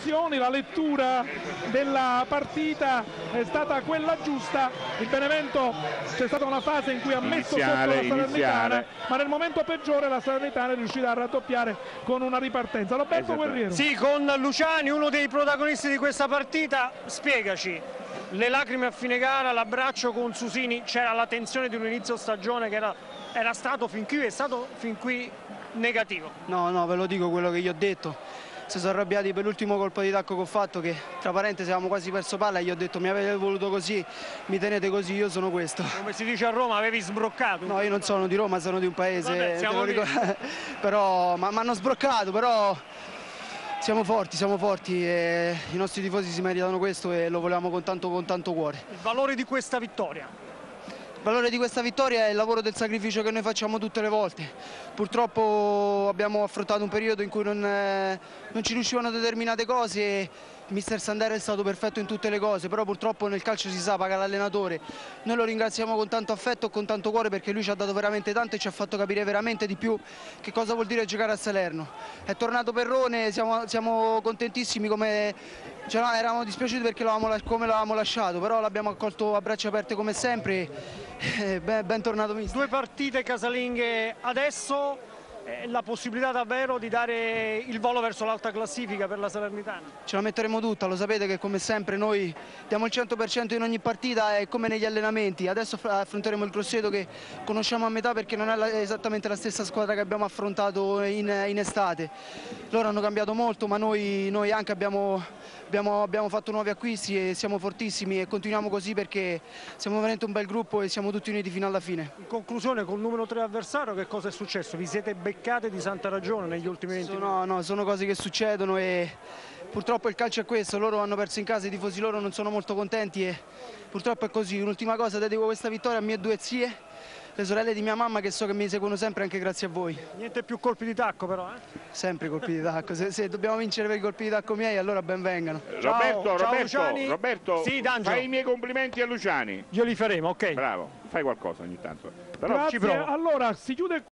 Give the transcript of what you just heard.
sensazioni, la lettura della partita è stata quella giusta. Il Benevento, c'è stata una fase in cui ha messo sotto la Salernitana, ma nel momento peggiore la Salernitana è riuscita a raddoppiare con una ripartenza. Roberto Guerriero. Sì, con Luciani, uno dei protagonisti di questa partita, spiegaci. Le lacrime a fine gara, l'abbraccio con Susini, c'era la tensione di un inizio stagione che era stato fin qui, è stato fin qui negativo. No, ve lo dico quello che io ho detto. Si sono arrabbiati per l'ultimo colpo di tacco che ho fatto, che tra parentesi avevamo quasi perso palla, e gli ho detto: mi avete voluto così, mi tenete così, io sono questo. Come si dice a Roma, avevi sbroccato. No, io non sono di Roma, sono di un paese. Vabbè, però mi hanno sbroccato, però siamo forti e i nostri tifosi si meritano questo e lo vogliamo con tanto cuore. Il valore di questa vittoria? Il valore di questa vittoria è il lavoro del sacrificio che noi facciamo tutte le volte. Purtroppo abbiamo affrontato un periodo in cui non ci riuscivano determinate cose e il mister Sandero è stato perfetto in tutte le cose, però purtroppo nel calcio si sa, paga l'allenatore. Noi lo ringraziamo con tanto affetto e con tanto cuore, perché lui ci ha dato veramente tanto e ci ha fatto capire veramente di più che cosa vuol dire giocare a Salerno. È tornato Perrone, siamo contentissimi, eravamo dispiaciuti perché come l'avevamo lasciato, però l'abbiamo accolto a braccia aperte come sempre. Ben tornato mister. 2 partite casalinghe adesso, la possibilità davvero di dare il volo verso l'alta classifica per la Salernitana. Ce la metteremo tutta, lo sapete che come sempre noi diamo il 100% in ogni partita, e come negli allenamenti. Adesso affronteremo il Grosseto, che conosciamo a metà perché non è esattamente la stessa squadra che abbiamo affrontato in estate. Loro hanno cambiato molto, ma noi anche abbiamo fatto nuovi acquisti e siamo fortissimi, e continuiamo così perché siamo veramente un bel gruppo e siamo tutti uniti fino alla fine. In conclusione, col numero 3 avversario, che cosa è successo? Vi siete beccate di santa ragione negli ultimi 20 minuti? No, sono cose che succedono e purtroppo il calcio è questo. Loro hanno perso in casa, i tifosi loro non sono molto contenti e purtroppo è così. Un'ultima cosa, dedico questa vittoria a mie 2 zie, le sorelle di mia mamma, che so che mi seguono sempre anche grazie a voi. Niente più colpi di tacco però, Sempre colpi di tacco, se dobbiamo vincere per i colpi di tacco miei, allora ben vengano. Roberto, sì, fai i miei complimenti a Luciani. Glieli faremo, ok. Bravo, fai qualcosa ogni tanto. Però Grazie. Allora si chiude